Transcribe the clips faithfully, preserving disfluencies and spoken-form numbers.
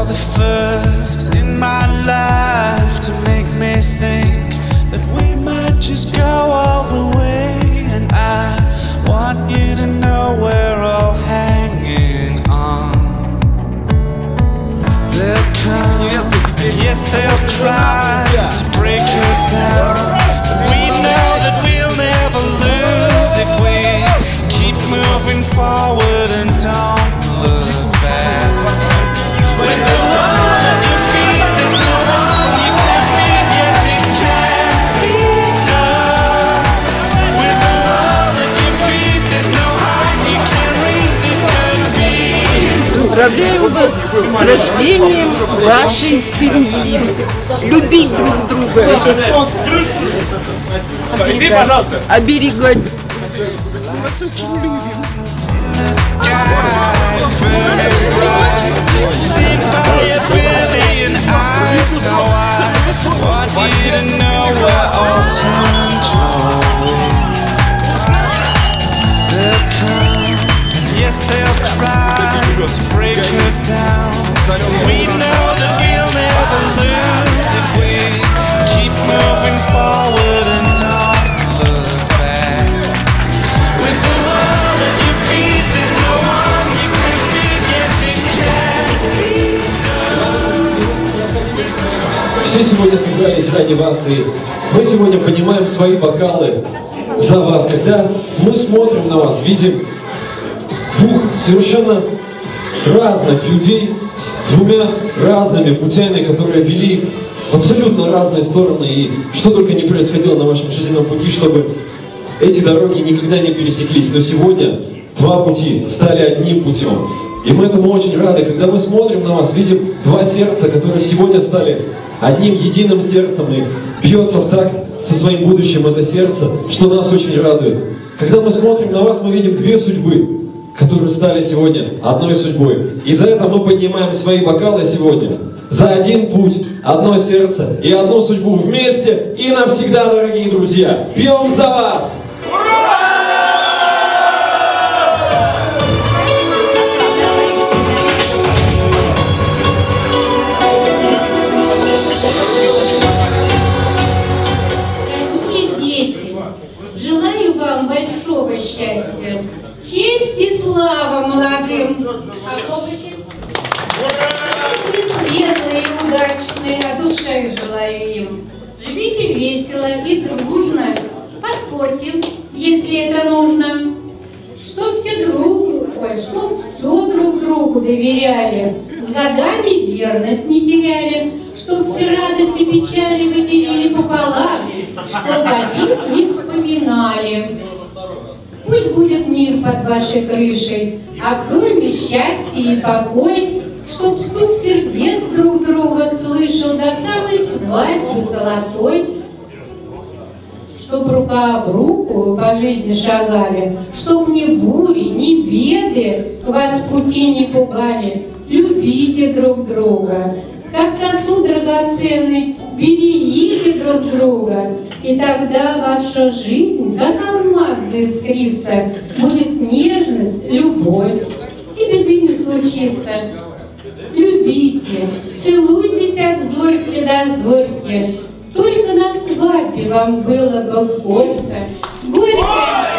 the first in my life to make me think that we might just go all the way. And I want you to know we're all hanging on. They'll come, yes they'll try to break us down, but we know that we'll never lose if we keep moving forward and don't look back. With the one at your feet, there's no one you can beat. Yes, it can be done. With the one at your feet, there's no height you can reach. This can be. Поздравляю вас с рождением вашей семьи. Любить друг друга. Оберегать. Seen by a billion eyes. Now I want you to know we're all turned your way. They'll come, yes they'll try to break us down. We know that we'll never lose if we keep moving forward and don't look back. With the world at your feet, there's no one you can beat. Yes, it can be done. Все сегодня собрались ради вас, и мы сегодня поднимаем свои бокалы за вас. Когда мы смотрим на вас, видим двух совершенно разных людей с двумя разными путями, которые вели их в абсолютно разные стороны. И что только не происходило на вашем жизненном пути, чтобы эти дороги никогда не пересеклись. Но сегодня два пути стали одним путем. И мы этому очень рады. Когда мы смотрим на вас, видим два сердца, которые сегодня стали одним единым сердцем и бьется в такт со своим будущим это сердце, что нас очень радует. Когда мы смотрим на вас, мы видим две судьбы, которые стали сегодня одной судьбой. И за это мы поднимаем свои бокалы сегодня. За один путь, одно сердце и одну судьбу вместе и навсегда, дорогие друзья. Пьем за вас! Дорогие дети, желаю вам большого счастья, честь и слава молодым. Светлые и удачные, от души желаю им. Живите весело и дружно, поспорьте, если это нужно. Чтоб все другу, ой, чтоб все друг другу доверяли, с годами верность не теряли, чтоб все радости и печали вы делили пополам, чтоб обид не вспоминали. Пусть будет мир под вашей крышей, а в доме счастье и покой, чтоб стук сердец друг друга слышал до самой свадьбы золотой, чтоб рука об руку по жизни шагали, чтоб ни бури, ни беды вас в пути не пугали. Любите друг друга, как сосуд драгоценный, берегите друг друга, и тогда ваша жизнь, как алмаз заискрится, будет нежность, любовь, и беды не случится. Любите, целуйтесь от зорьки до зорьки, только на свадьбе вам было бы горько, горько,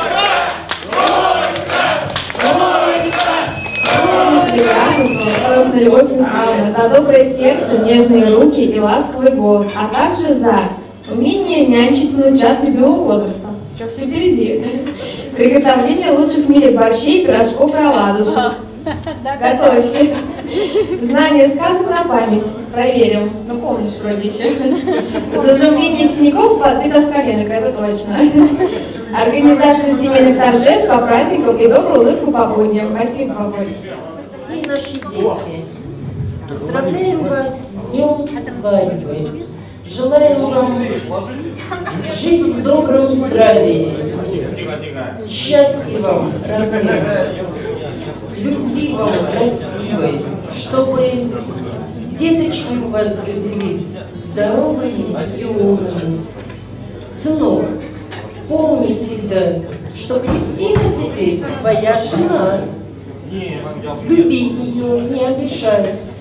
горько. Любовь Михайловна, за доброе сердце, нежные руки и ласковый голос, а также за умение нянчить внучат любого возраста. Еще все впереди. Приготовление лучших в мире борщей, пирожков и оладушек. Готовься. Знание сказок на память. Проверим. Ну, помнишь вроде еще. Заживление синяков, позыков коленок. Это точно. Организацию семейных торжеств по праздникам и добрую улыбку по будням. Спасибо, папуль. И наши дети, поздравляем вас с днем свадьбы. Желаем вам жить в добром здравии, счастья вам, родные, любви вам красивой, чтобы деточки у вас родились здоровыми и умными. Сынок, помни всегда, что Кристина теперь твоя жена. Люби ее, не обижай.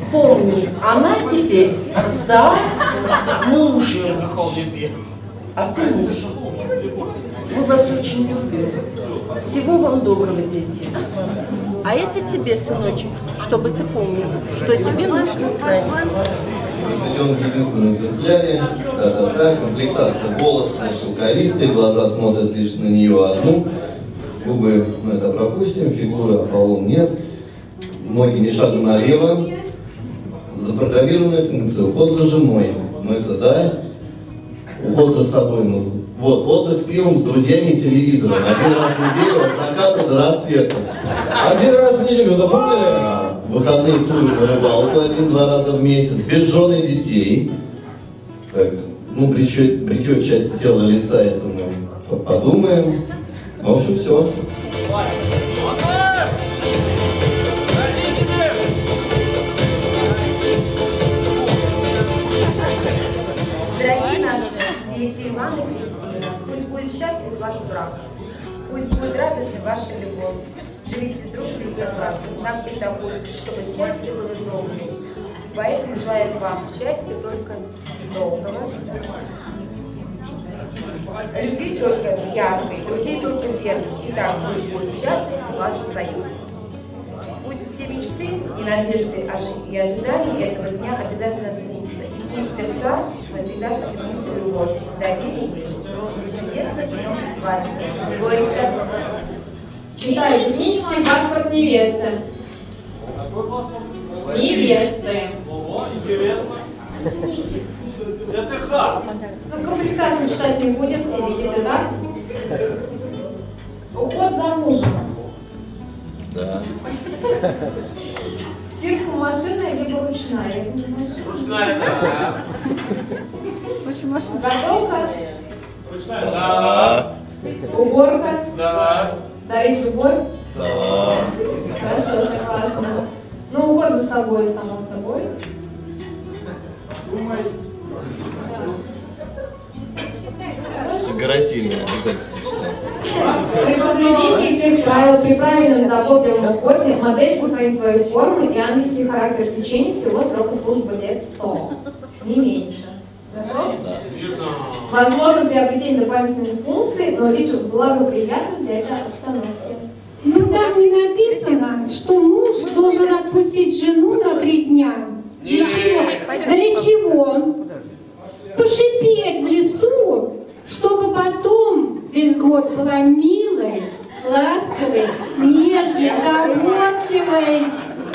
помни, она теперь за мужем. А ты муж. Мы вас очень любим. Всего вам доброго, дети. А это тебе, сыночек, чтобы ты помнил, что тебе нужно знать. Привезен в единственном экземпляре, та-та-та, комплектация волосы шелковистые, глаза смотрят лишь на нее одну, губы мы это пропустим, фигуры Аполлон нет, ноги ни шагу налево, запрограммированная функция, уход за женой, ну это да, уход за собой, ну вот, отдых пивом с друзьями и телевизором, один раз в неделю от заката до рассвета. Один раз в неделю, запомнили? Выходные туры на рыбалку один-два раза в месяц, без жены и детей. Так, ну, бритье, бритье часть тела, лица, это мы подумаем. В общем, все. Дорогие наши дети Иван и Кристина, пусть будет счастлив ваш брак, пусть будет радостна ваша любовь. Живите дружно и согласно. Нам всегда хочется, чтобы счастье было долгим. Поэтому желаем вам счастья только долгого. Любви только яркой, друзей только верных. Итак, пусть будет счастлив ваш союз. Пусть все мечты и надежды и ожидания этого дня обязательно сбудутся. И пусть сердца навсегда сохранят свою любовь. За деньги, чудесно днем свадьбы. Горько. Читаю технический паспорт невесты. Невесты. Интересно. Это как? Ну, комплектацию читать не будем, все видите, да? Уход за мужем. Да. Стирка машина либо ручная? Ручная, да. Готовка? Ручная, да. Уборка? Да. Дарить любовь? Да. Хорошо, согласна. Ну, уход за собой, само собой. Думай. Гарантийные обязательства читаем. При соблюдении всех правил при правильном заботливом уходе модель сохранит свою форму и ангельский характер в течение всего срока службы лет сто. Не меньше. Готов? Возможно приобретение дополнительных функций, но лишь в благоприятном для этой обстановки. Ну там не написано, что муж должен отпустить жену на три дня. Для чего? Для чего? Пошипеть в лесу, чтобы потом весь год была милой, ласковой, нежной, заботливой.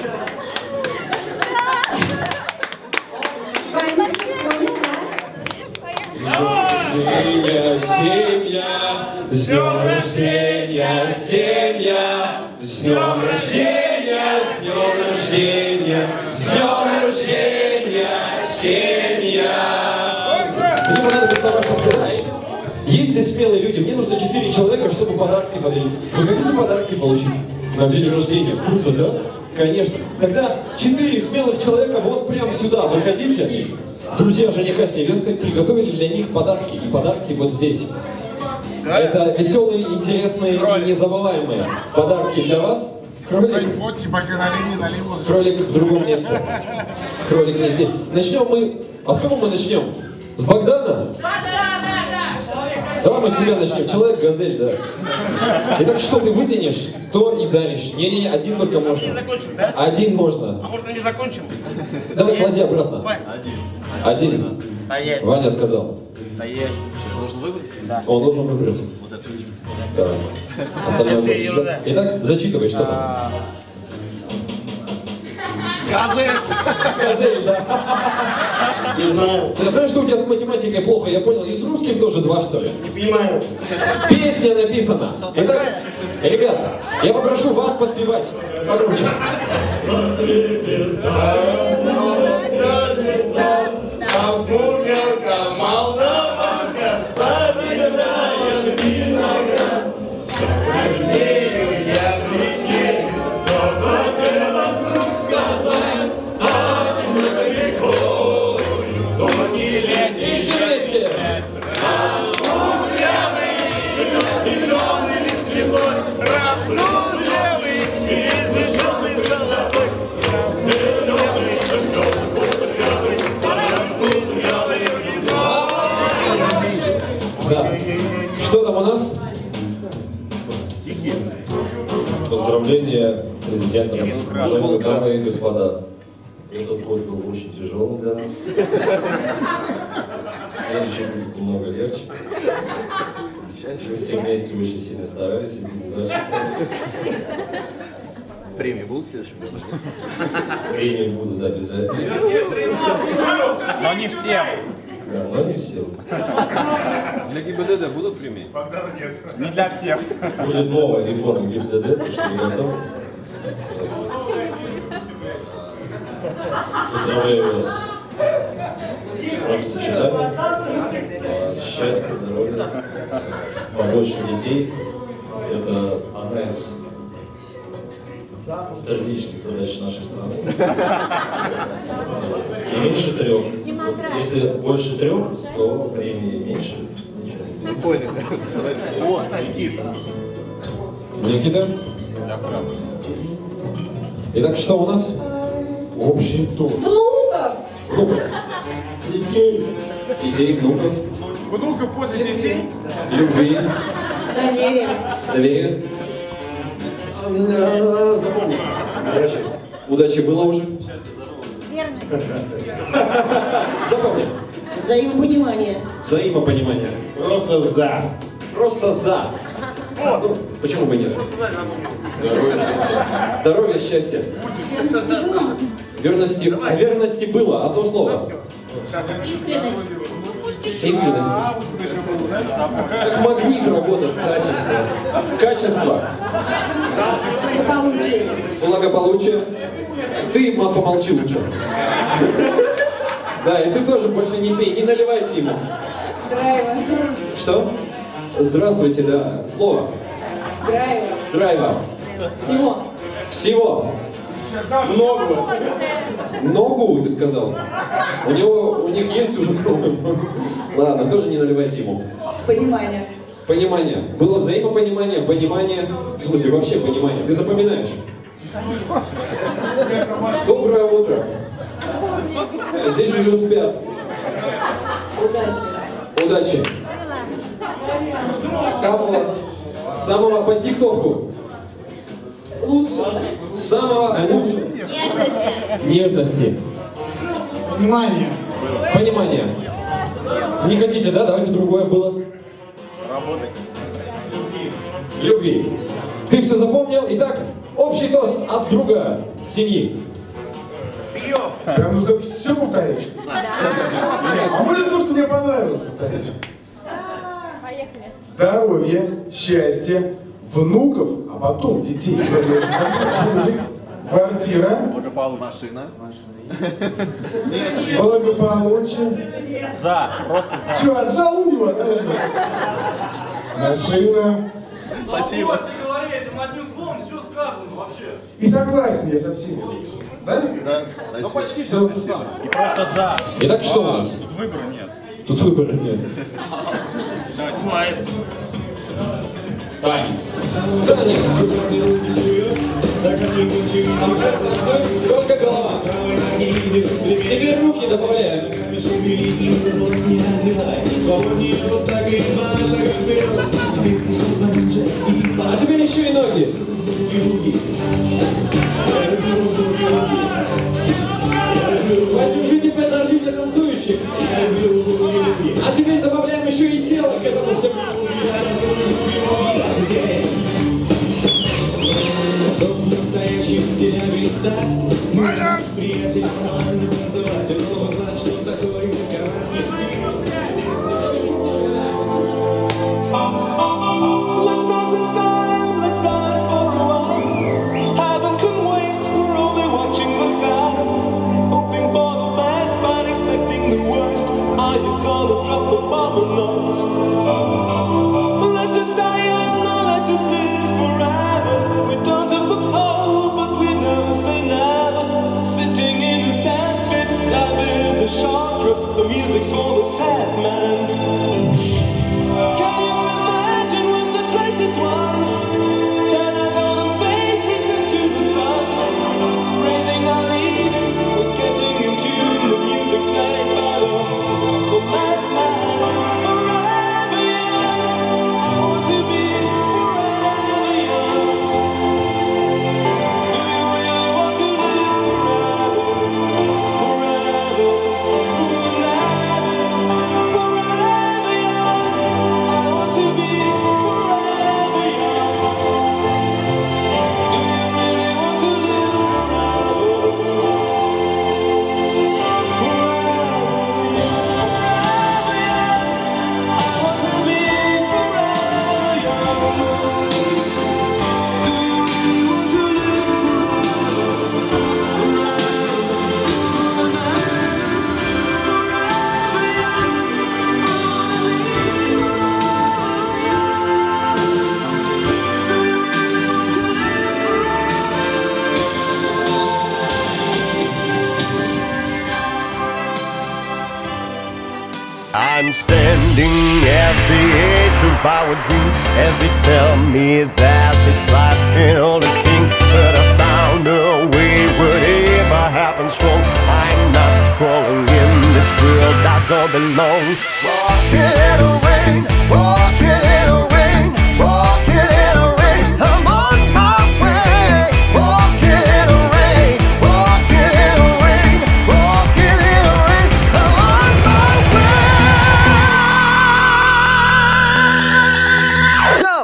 С днем рождения, семья! С днем рождения, семья! С днем рождения, с днем рождения! С днем рождения, семья! Мне понадобится ваша помощь. Есть здесь смелые люди, мне нужно четыре человека, чтобы подарки подарить. Вы хотите подарки получить на день рождения? Круто, да? Конечно. Тогда четыре смелых человека вот прямо сюда. Выходите. Друзья жениха с невестой приготовили для них подарки. И подарки вот здесь. Это веселые, интересные и незабываемые подарки для вас. Кролик. Кролик в другом месте. Кролик не здесь. Начнем мы... А с кого мы начнем? С Богдана? Давай мы с тебя начнем. Человек-газель, да. Итак, что ты вытянешь, то и даришь. Не-не-не, один только можно. Не закончим, да? Один можно. А можно не закончим? Давай, клади обратно. Один. Один. Стоять. Ваня сказал. Стоять. Должен выбрать? Да. Он должен выбрать. Вот это. Давай. Остальное Это будешь, ерунда. да? Итак, зачитывай, что там. А. Газель. Газель, да. Не знаю. Ты знаешь, что у тебя с математикой плохо? Я понял. И с русским тоже два, что ли? Не понимаю. Песня написана. Итак, ребята, я попрошу вас подпевать погромче. Там смурненько молдаванка собирает виноград. Краснею я бледнею, захотела вдруг сказать, станем мы рекой, то не летний И все вместе. Раскудрявый, зеленый лист слезой, раскудрявый, лист зеленый золотой, раскудрявый. Что там у нас? Стихи. Поздравления президентам. Уважаемые дамы и господа. Этот год был очень тяжелым для нас. Следующий будет немного легче. Мы все вместе очень сильно старались. Премии будут в следующем году? Премии будут обязательно. Но не всем. Да, но не всем. Для ГИБДД будут премии? Пока нет. Не для всех. Будет новая реформа ГИБДД, так что не готовьтесь. Поздравляю вас с бракосочетанием, счастья, здоровья, побольше детей. Это одна из стратегических задач нашей страны. И меньше трех. Если больше трех, то премии меньше. Не понял. О, Никита. Никита? Итак, что у нас? Общий тур. Внуков! Внуков. Детей. Детей, внуков. Внуков после детей. Любви. Доверие. Доверие. Да, запомни. Удачи. Удачи было уже? Верно. Запомни. Взаимопонимание. Взаимопонимание. Просто за. Просто за. Ну, почему бы нет? Здоровье, счастье. Верности было. Верности. А верности было. Одно слово. Искренность. Искренность. Как магнит работает. Качество. Качество. Благополучие. Благополучие. Ты помолчи лучше. Да, и ты тоже больше не пей, не наливайте ему. Драйва. Что? Здравствуйте, да. Слово. Драйва. Драйва. Всего. Всего. Много. Ногу, ты сказал? У него, у них есть уже много. Ладно, тоже не наливайте ему. Понимание. Понимание. Было взаимопонимание, понимание. В смысле, вообще понимание. Ты запоминаешь. Доброе утро. Здесь уже спят. Удачи. Удачи. Самого, самого под диктовку. Лучше. Самого лучшего. Нежности. Нежности. Внимание. Понимание. Не хотите, да? Давайте другое было. Работай. Любви. Ты все запомнил? Итак, общий тост от друга семьи. Пьем. Прям нужно все повторить. А может то, что мне понравилось повторить? Поехали. Здоровье, счастье, внуков, а потом детей. Квартира, Машина. благополучие. За. Просто за. Че, отжал у него? Машина. Спасибо. Если говорить этим одним словом, все сказано вообще. И согласен я со всеми. Да? Да, Ну спасибо. почти все написано. И просто за. Итак, что у нас? Тут выбора нет. Тут выбора нет. Бывает. Танец. Танец. Только голова. Теперь руки добавляем. А теперь еще и ноги. Поддержите, поддержите танцующих. А теперь добавляем еще и тело к этому всему. Чтоб настоящим стилем стать, можно приятель нормально называть. Ты должен знать, что такое карманский стиль. Let's dance in style, let's dance for a while. Heaven can wait, we're only watching the skies. Hoping for the best, but expecting the worst. Are you gonna drop the bomb or not? Let us die young, or let us live forever. We don't have the power, but we never say never. I'm standing at the edge of our dream as they tell me that this life can only sting. But I found a way, whatever happens wrong, I'm not crawling in this world that don't belong. Walking in the rain, walking in the rain, walking in the rain, I'm on my way. Walking in the rain, walking in the rain, walking in the rain, I'm on my way. Jump!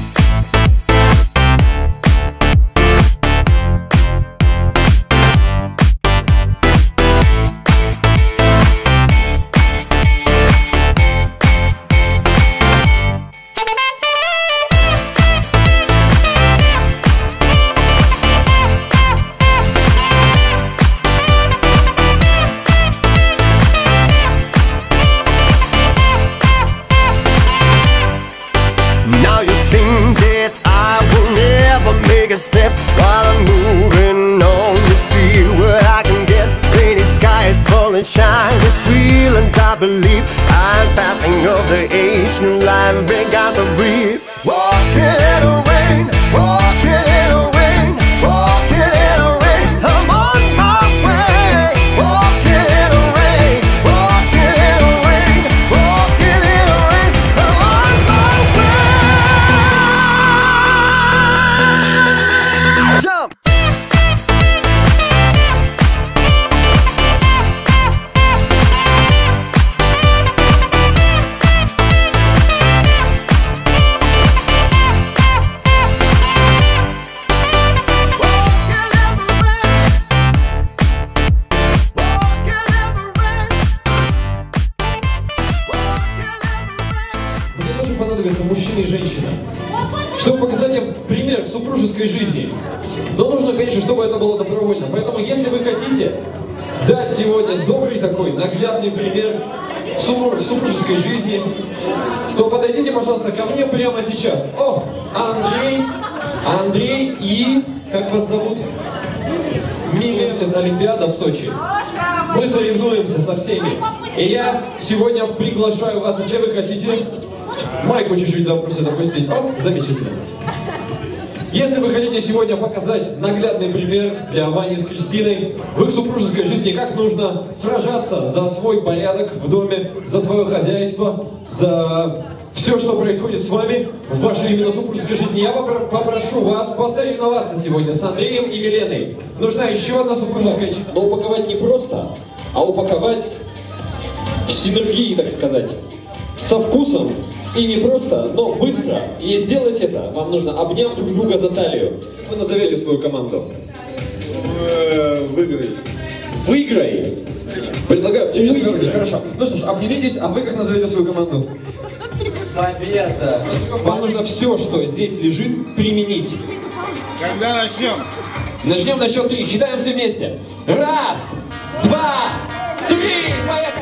A step while I'm moving on to see what I can get. Rainy skies falling, shine is real, and I believe I'm passing of the age. New life began to breathe. Walking in the rain, walking in the rain, walking in the rain, I'm on my way. Walking in the rain, walking in the rain, walking in the rain, I'm on my way. Jump! Мне тоже понадобятся мужчина и женщина, чтобы показать им пример в супружеской жизни. Но нужно, конечно, чтобы это было добровольно. Поэтому, если вы хотите дать сегодня добрый такой, наглядный пример в супружеской жизни, то подойдите, пожалуйста, ко мне прямо сейчас. О, Андрей, Андрей и... Как вас зовут? Милен из Олимпиада в Сочи. Мы соревнуемся со всеми. И я сегодня приглашаю вас, если вы хотите, майку чуть-чуть просто допустить. О, замечательно. Если вы хотите сегодня показать наглядный пример для Вани с Кристиной в их супружеской жизни, как нужно сражаться за свой порядок в доме, за свое хозяйство, за все, что происходит с вами в вашей именно супружеской жизни, я попрошу вас посоревноваться сегодня с Андреем и Миленой. Нужна еще одна супружеская жизнь. Но упаковать не просто, а упаковать в синергии, так сказать, со вкусом. И не просто, но быстро. И сделать это вам нужно, обняв друг друга за талию. Вы назовете свою команду. Выиграй. Выиграй? Предлагаю через выиграй. Хорошо. Ну что ж, обнимитесь, а вы как назовете свою команду? Победа. Вам нужно все, что здесь лежит, применить. Когда начнем? Начнем на счет три. Считаем все вместе. Раз, два, три. Поехали!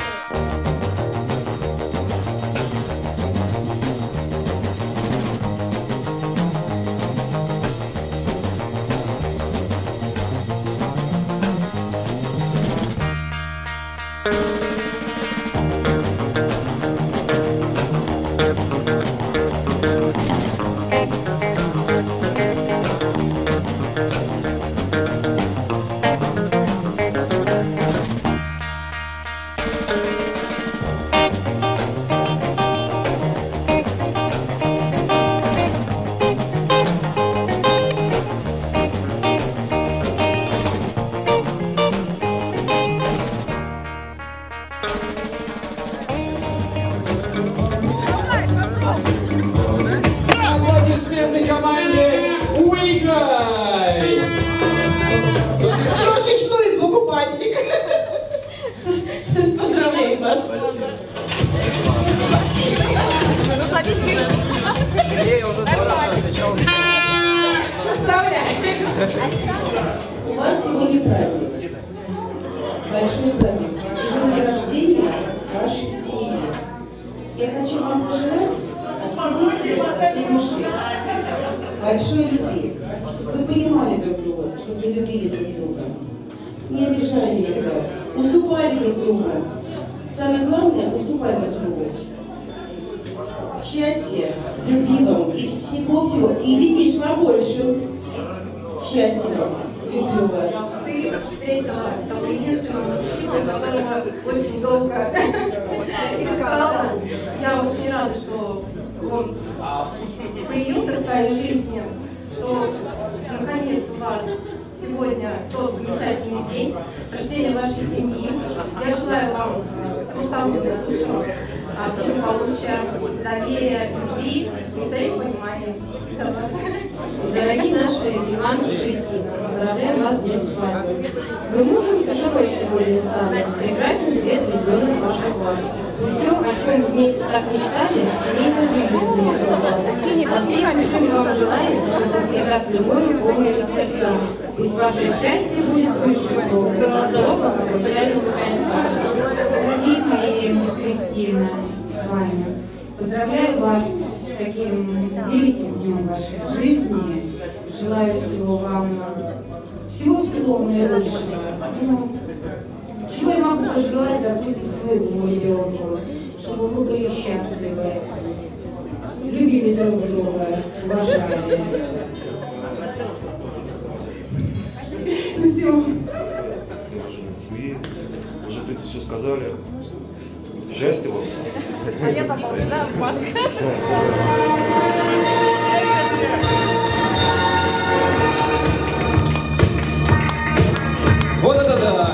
У вас сегодня праздник. Большой праздник. Сегодня рождения вашей семьи. Я хочу вам пожелать от всей сердца души большой любви, чтобы вы понимали друг друга, чтобы любили друг друга, не обижали никогда, уступали друг друга, Самое главное, уступай друг другу. Счастье, любви вам и всего-всего. И видишь побольше. Счастья вам. Люблю вас. Ты встретила того единственного мужчину, которого очень долго искала. Я очень рада, что он появился в твоей жизни, что наконец у вас сегодня тот замечательный день рождения вашей семьи. Я желаю вам всего самого лучшего, благополучия, доверия, любви и взаимопонимания. Дорогие наши Иван и Кристина, поздравляю вас с днем свадьбы. Вы мужем и женой сегодня стали. Прекрасный свет ребенок ваших глаз. Все, о чем вы вместе так мечтали, в семейной жизни сберегать. От всей души мы вам желаем, чтобы всегда с любовью полнили сердца. Пусть ваше счастье будет выше Бога, Бога обручального кольца. Дорогие мои Кристина, Ваня, поздравляю вас с таким великим днем вашей жизни. Желаю всего вам, всего-всего наилучшего. Ну, чего я могу пожелать, допустим, своему ребенку, чтобы вы были счастливы, любили друг друга, уважали. Все. Уже ты все сказали. Счастья вам. А я попала в банк. Вот это да!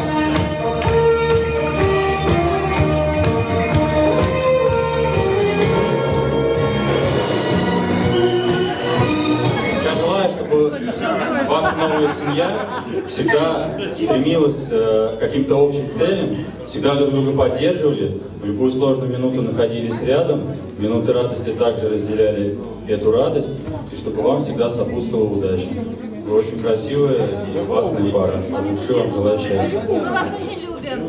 Я желаю, чтобы ваша новая семья всегда стремилась э, к каким-то общим целям, всегда друг друга поддерживали, в любую сложную минуту находились рядом, в минуты радости также разделяли эту радость, и чтобы вам всегда сопутствовала удача. Вы очень красивая и классная пара. От души вам желаю счастья. Мы вас очень любим.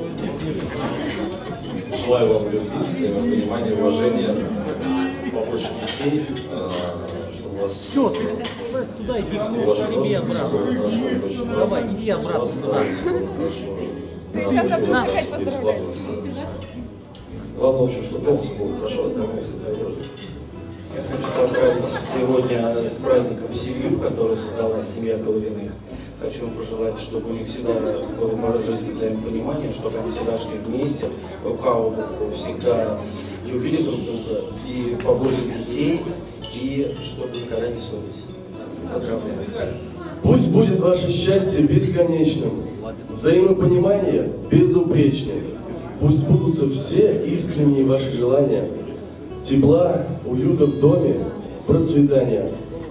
Желаю вам любви, взаимопонимания, уважения, побольше детей, чтобы у вас... Все, ты туда иди, иди обратно. Давай, иди обратно туда. Ты сейчас будешь опять поздравлять. Главное, в общем, чтобы дома все было хорошо, ознакомиться друг друга. Я хочу поздравить сегодня с праздником семью, которую создала семья Головиных. Хочу им пожелать, чтобы у них всегда было пара жизни взаимопонимания, чтобы они всегда шли вместе, рука об руку, всегда любили друг друга, и побольше детей, и чтобы никогда не ссорились. Поздравляю. Пусть будет ваше счастье бесконечным, взаимопонимание безупречным. Пусть сбудутся все искренние ваши желания. Тепла, уюта в доме, процветания.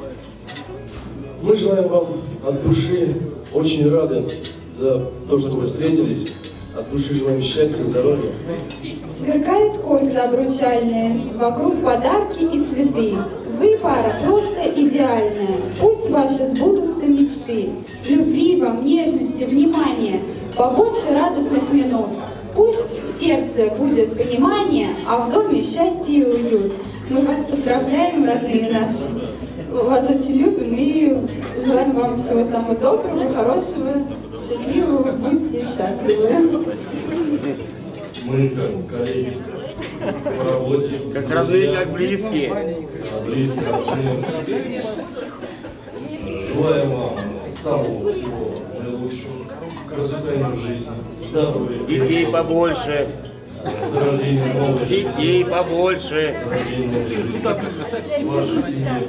Мы желаем вам от души, очень рады за то, что вы встретились. От души желаем счастья, здоровья. Сверкают кольца обручальные, вокруг подарки и цветы. Вы пара просто идеальная. Пусть ваши сбудутся мечты. Любви вам, нежности, внимания, побольше радостных минут. Пусть в сердце будет понимание, а в доме счастье и уют. Мы вас поздравляем, родные наши. Вас очень любим и желаем вам всего самого доброго, хорошего, счастливого, будьте счастливы. Мы как коллеги по работе. Как родные, как близкие. Близкие, родные. Желаем вам самого всего наилучшего, процветания в жизни, здоровья. Детей побольше. Зарождения новых. Детей побольше. Зарождения жизни. Вашей семье.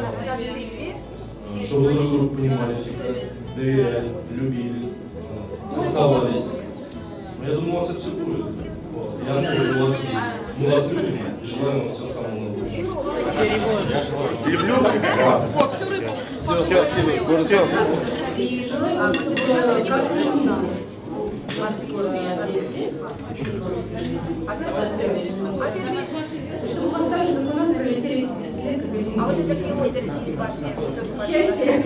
Чтобы друг друга понимали всегда, доверяли, любили, рисовались. Я думаю, у вас это все будет. Вот. Я тоже у вас есть. Мы вас любим и желаем вам всего самого наилучшего. Люблю вас. Все, спасибо. Все. И желаю вам, чтобы как у нас. У вас скоро здесь, чтобы мы также как у нас пролетели десять лет. А вот это первое счастье.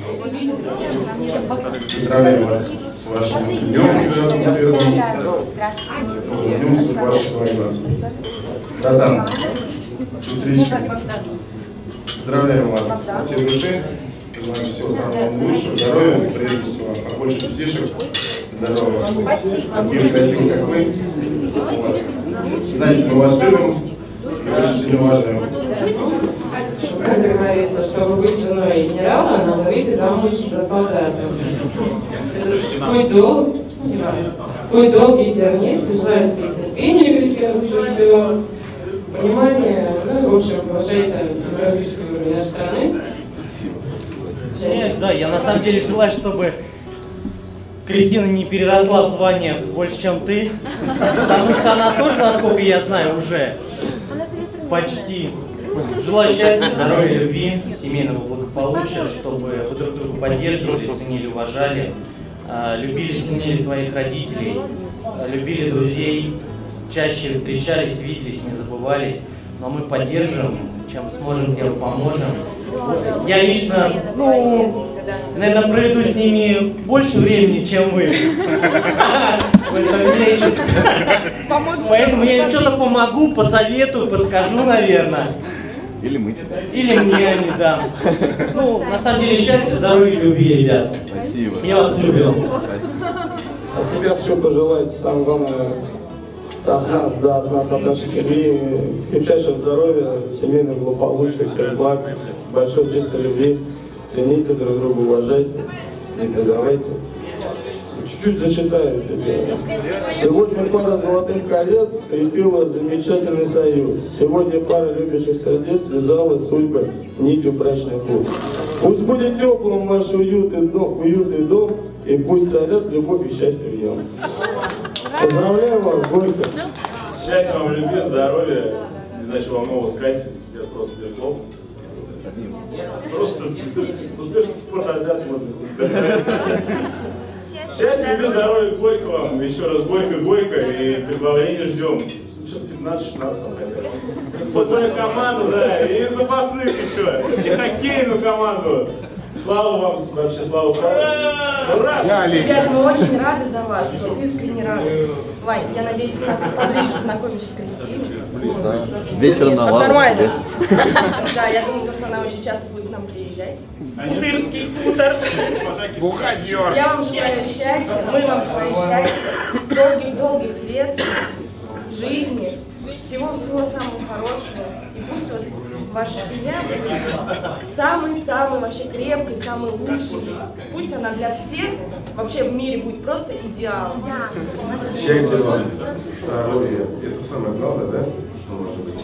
Поздравляю вас с вашим днем прекрасным светлым. Днем с вашей свадьбы. Братан, сестричка, поздравляем вас от всей души. Желаем всего самого лучшего, здоровья, прежде всего, побольше детишек, здоровья, таких красивых, как вы. Вот. Знаете, мы вас любим, очень сильно уважаем. Как говорится, чтобы быть женой генерала, надо выйти замуж за солдата. Путь долг, путь долгий тернистый, желаю себе терпения, Кристина, лучше всего, понимание, ну, в общем, повышайте демографический уровень нашей страны. Нет, да, я на самом деле желаю, чтобы Кристина не переросла в званиях больше, чем ты, потому что она тоже, насколько я знаю, уже почти. Желаю счастья, здоровья, любви, семейного благополучия, чтобы вы друг друга поддерживали, ценили, уважали, любили, ценили своих родителей, любили друзей, чаще встречались, виделись, не забывались. Но мы поддержим, чем сможем, тем поможем. Я лично, ну, наверное, проведу с ними больше времени, чем вы в этом месяце. Поэтому я им что-то помогу, посоветую, подскажу, наверное. Или мы. Или мне они, да. Ну, на самом деле, счастья, здоровья, любви, ребят. Спасибо. Я вас люблю. От себя хочу пожелать, самое главное, от нас, да, от нас, от нашей семьи, крепчайшего здоровья, семейного благополучия, всех благ, большой чистой любви, цените друг друга, уважайте, не предавайте. Чуть-чуть зачитаю тебе. Сегодня пара золотых колец скрепила замечательный союз. Сегодня пара любящих сердец связала судьбы нитью брачных пут. Пусть будет теплым ваш уютный дом, уютный дом, и пусть царят любовь и счастье в нем. Поздравляю вас, Горько. Счастья вам, любви, здоровья. Не знаю, что вам нового сказать. Я просто без слов. Просто успешный спорт опять можно. Счастья, любви, здоровья, Горько вам. Еще раз Горько, Горько. И прибавление ждем. пятнадцать-шестнадцать Футбольную команду, да, и запасных еще. И хоккейную команду. Слава вам, вообще, слава, слава. Ура! Ребят, мы очень рады за вас, вот искренне рады. Вань, я надеюсь, ты нас поближе познакомишь с Кристиной. Да. Вечером на лавочке. Нормально. Да, я думаю, что она очень часто будет к нам приезжать. Хутырский хутор. Я вам желаю счастья, мы вам желаем счастья, долгих-долгих лет, жизни, всего-всего самого хорошего. И пусть вот ваша семья будет самой-самой вообще крепкой, самой лучшей. Пусть она для всех вообще в мире будет просто идеалом. Счастья вам, здоровья. Это самое главное, да? Что может быть?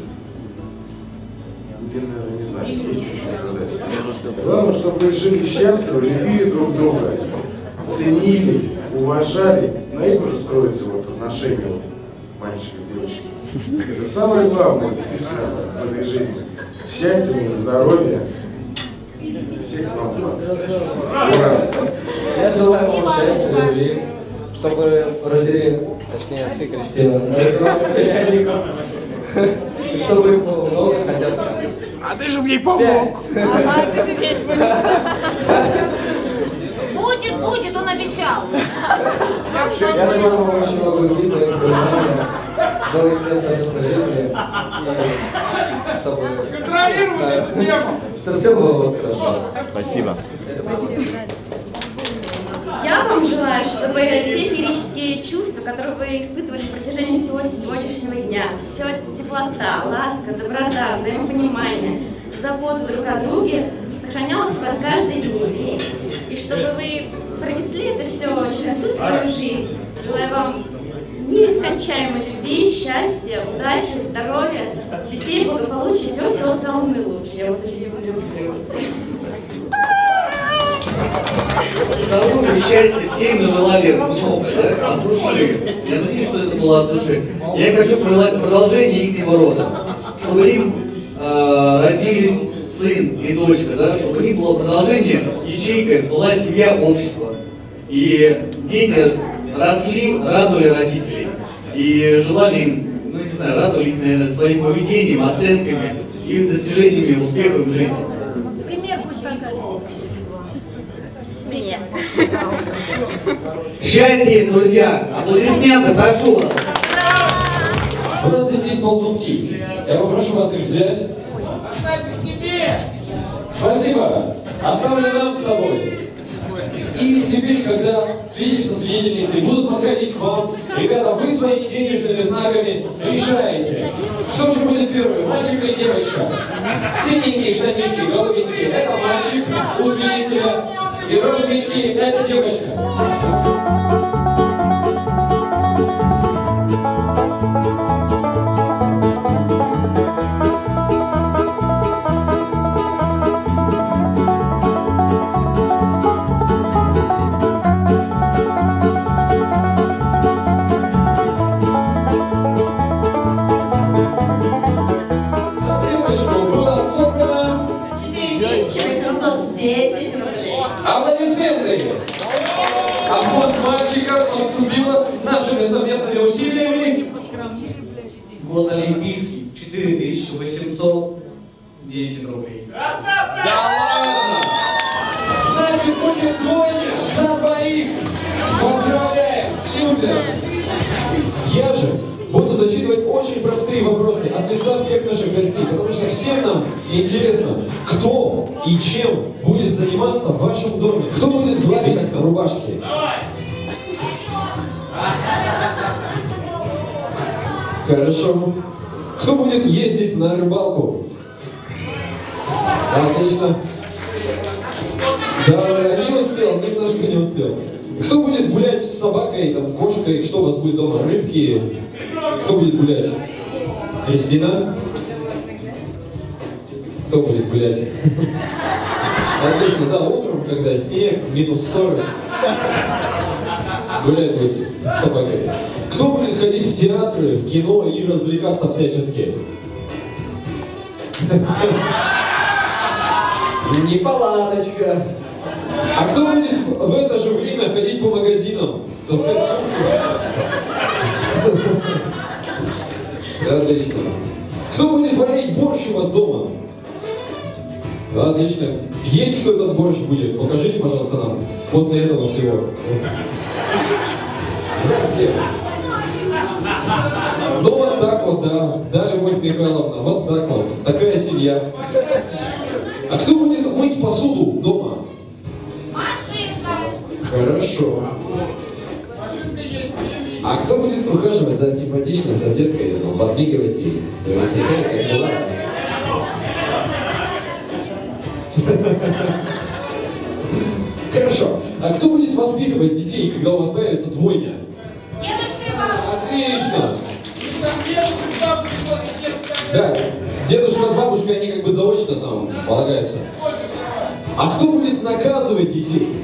Я, наверное, не знаю, что сказать. Главное, чтобы вы жили счастливо, любили друг друга, ценили, уважали. На их уже строятся вот отношения вот, мальчика и девочки. Это самое главное действительно в этой жизни. Счастья, здоровья. Всех вам благ. Ура! Я желаю вам счастья, любви, чтобы родили, точнее, ты, Кристина, племянников, чтобы их было много, хотя бы. А ты же мне помог! Ага, ты сидишь будешь. Будет, будет, он обещал. Я желаю вам очень много любви, своих понимания, долгих лет совместной жизни, и чтобы, чтобы все было у вас хорошо. Спасибо. Я вам желаю, чтобы те феерические чувства, которые вы испытывали на протяжении всего сегодняшнего дня, все теплота, ласка, доброта, взаимопонимание, забота друг о друге, сохранялось у вас каждый день. И чтобы вы пронесли это все через всю свою жизнь. Желаю вам нескончаемой любви, счастья, удачи, здоровья, детей, благополучия, всего-всего самого наилучшего. Я вас очень люблю. Здоровья, счастья, всем нажелали много, да, от души. Я надеюсь, что это было от души. Я им хочу пожелать продолжения их рода, чтобы им э, родились сын и дочка, да, чтобы у них было продолжение, ячейка, была семья, общество. И дети росли, радовали родителей. И желали им, ну не знаю, радовали их, наверное, своим поведением, оценками и достижениями, успехом в жизни. Пример пусть покажет. Привет. Счастье, друзья! Аплодисменты, прошу вас! У нас здесь есть ползунки. Я попрошу вас их взять. Оставь при себе! Спасибо. Оставлю нам с тобой. И теперь, когда свидетели со свидетельницей будут подходить к вам, ребята, вы своими денежными знаками решаете, что же будет первым, мальчик или девочка? Синенькие штанишки, голубенькие, это мальчик у свидетеля, и розовенькие, это девочка. Аплодисменты! А фонд мальчиков поступило нашими совместными усилиями. Год олимпийский, четыре тысячи восемьсот десять рублей. Да ладно! Значит, будет двойня за двоих! Поздравляем! Супер! Я же буду зачитывать очень простые вопросы от лица всех наших гостей, потому что всем нам интересно, кто и чем будет заниматься в вашем доме. Кто будет гладить рубашки? Хорошо. Кто будет ездить на рыбалку? Отлично. Да, да, не успел, немножко не успел. Кто будет гулять с собакой, там, кошкой? Что у вас будет дома? Рыбки? Кто будет гулять? Кристина? Кто будет гулять? Отлично, да, утром, когда снег, минус сорок, гулять будет с собакой. Кто будет ходить в театры, в кино и развлекаться всячески? Неполадочка. А кто будет в это же время ходить по магазинам? Таскать сумки? Отлично. Кто будет варить борщ у вас дома? Отлично. Есть кто этот борщ будет? Покажите, пожалуйста, нам. После этого всего. За всех. Ну вот так вот, да. Да, Любовь Михайловна, вот так вот. Такая семья. А кто будет мыть посуду дома? Хорошо. А кто будет ухаживать за симпатичной соседкой, ну, подмигивать ей? Говорить, как дела? Хорошо. А кто будет воспитывать детей, когда у вас появится двойня? Отлично. Да, дедушка с бабушкой, они как бы заочно там полагаются. А кто будет наказывать детей?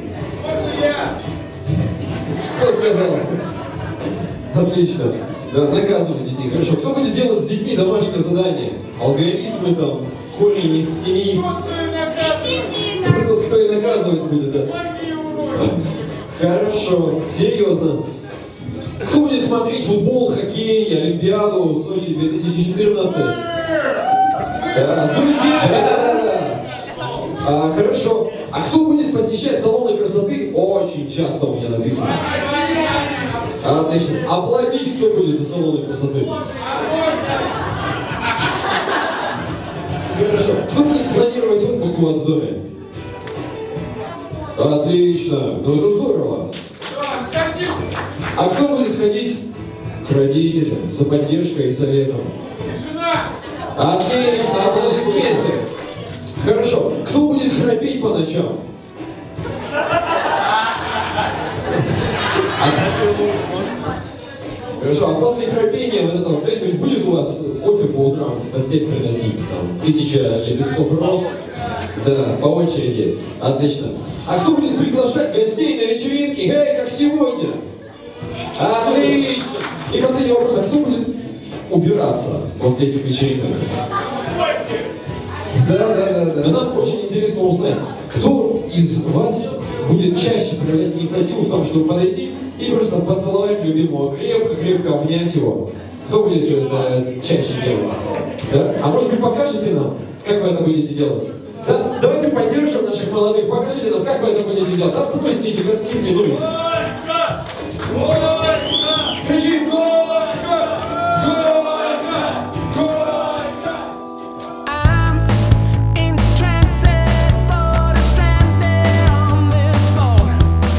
Кто сказал? Отлично. Да, наказывать детей. Хорошо. Кто будет делать с детьми домашнее задание? Алгоритмы там, корень из семьи. Тот, кто и наказывать будет, да. Хорошо. Серьезно. Кто будет смотреть футбол, хоккей, Олимпиаду, Сочи две тысячи четырнадцать? Да, с друзьями, да, да. А, хорошо. А кто будет посещать салоны красоты? Очень часто у меня написано. Отлично. А платить кто будет за салоны красоты? Хорошо. Кто будет планировать отпуск у вас в доме? Отлично. Ну это здорово. А кто будет ходить к родителям за поддержкой и советом? Отлично. Аплодисменты. Хорошо. Кто будет храпеть по ночам? Хорошо, а после храпения вот этого кто-нибудь будет у вас кофе по утрам в постель приносить? Там, тысяча лепестков роз? Да, по очереди. Отлично. А кто будет приглашать гостей на вечеринки? Эй, как сегодня? Отлично. И последний вопрос. А кто будет убираться после этих вечеринок? Да, да, да, да. Но нам очень интересно узнать, кто из вас будет чаще проявлять инициативу в том, чтобы подойти и просто поцеловать любимого, крепко-крепко обнять его. Кто будет это чаще делать? Да? А может быть покажете нам, как вы это будете делать? Да? Давайте поддержим наших молодых, покажите нам, как вы это будете делать. Отпустите картинки, ну и... Кричи «Горько! Горько! Горько!» In transit, thought I stranded on this boat.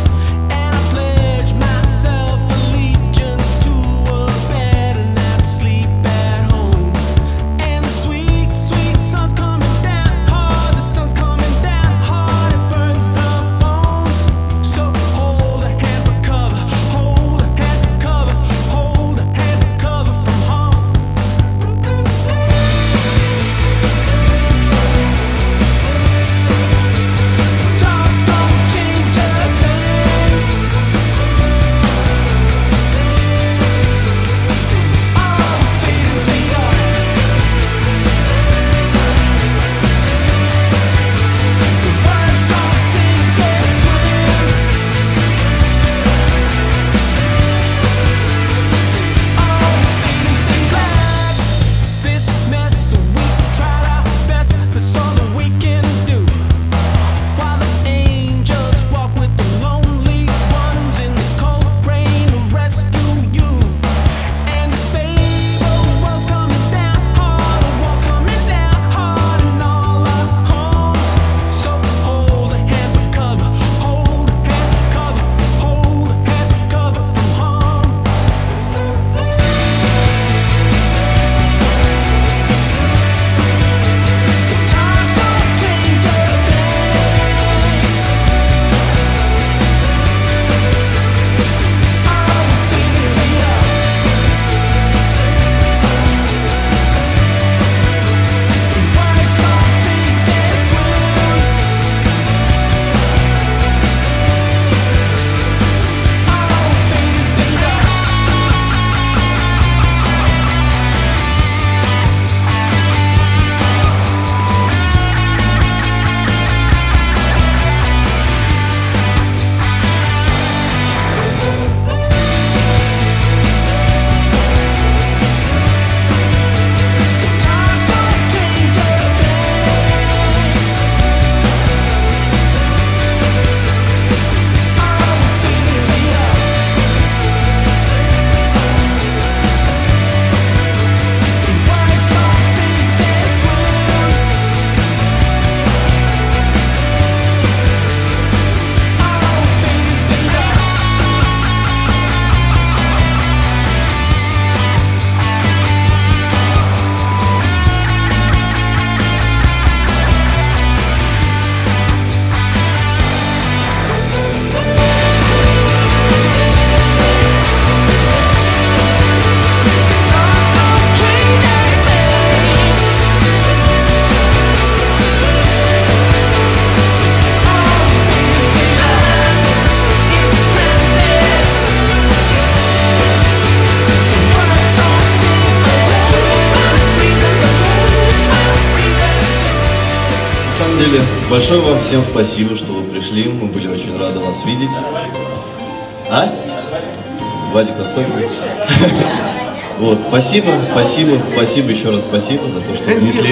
самом деле, большое вам всем спасибо, что вы пришли. Мы были очень рады вас видеть. А? Вадик особенно. Вот, спасибо, спасибо, спасибо, еще раз спасибо за то, что внесли.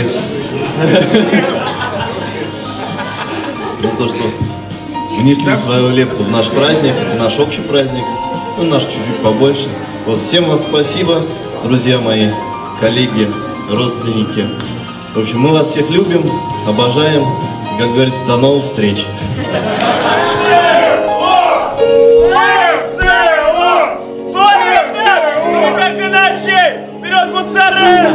За то, что внесли свою лепту в наш праздник, это наш общий праздник, ну, наш чуть-чуть побольше. Вот, всем вам спасибо, друзья мои, коллеги, родственники. В общем, мы вас всех любим, обожаем, как говорится, до новых встреч. Как иначе? Вперед, гусары!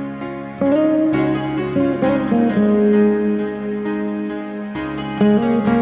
Thank you.